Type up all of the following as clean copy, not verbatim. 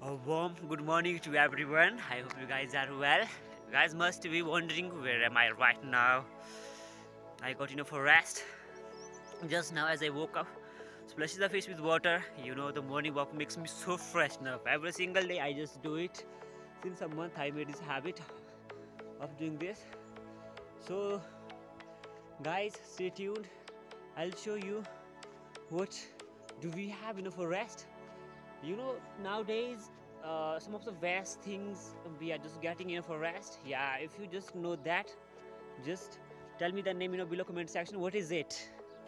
A warm good morning to everyone. I hope you guys are well. You guys must be wondering where am I right now. I got enough rest just now as I woke up. Splashes the face with water. You know the morning walk makes me so fresh now. Every single day I just do it. Since a month I made this habit of doing this. So guys, stay tuned. I'll show you what do we have enough rest. You know, nowadays some of the best things we are just getting enough rest. Yeah, if you just know that, just tell me the name below comment section. What is it?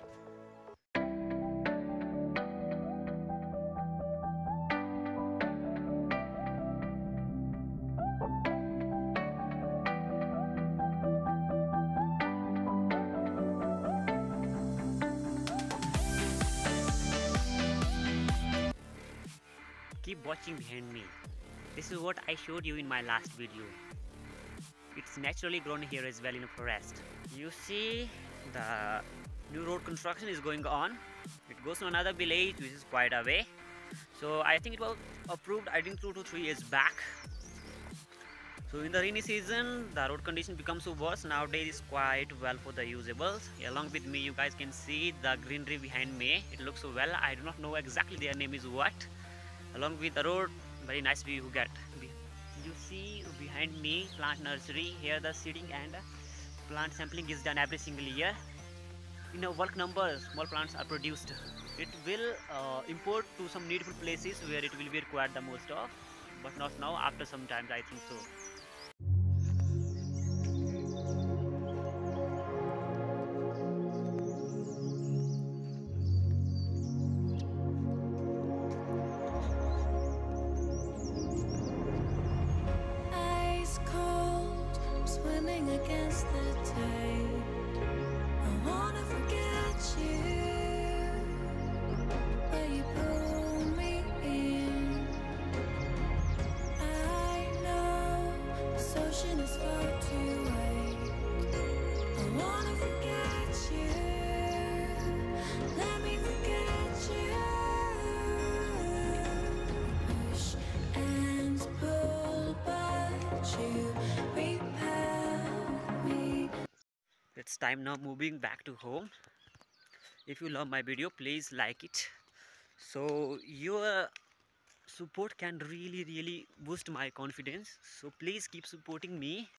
Keep watching behind me. This is what I showed you in my last video. It's naturally grown here as well in a forest. You see the new road construction is going on. It goes to another village which is quite away. So I think it was approved I think 2 to 3 years back. So in the rainy season the road condition becomes so worse. Nowadays it's quite well for the usables. Along with me you guys can see the greenery behind me. It looks so well. I do not know exactly their name is what. Along with the road, very nice view you get. You see behind me plant nursery. Here the seeding and plant sampling is done every single year. In a bulk number small plants are produced. It will import to some needful places where it will be required the most of, but not now. After some time I think so. Against the tide, I wanna forget you, but you pull me in. I know this ocean is far too wide. I wanna forget you, let me forget you. Push and pull, but you It's time now moving back to home. If you love my video, please like it. So your support can really boost my confidence. So please keep supporting me.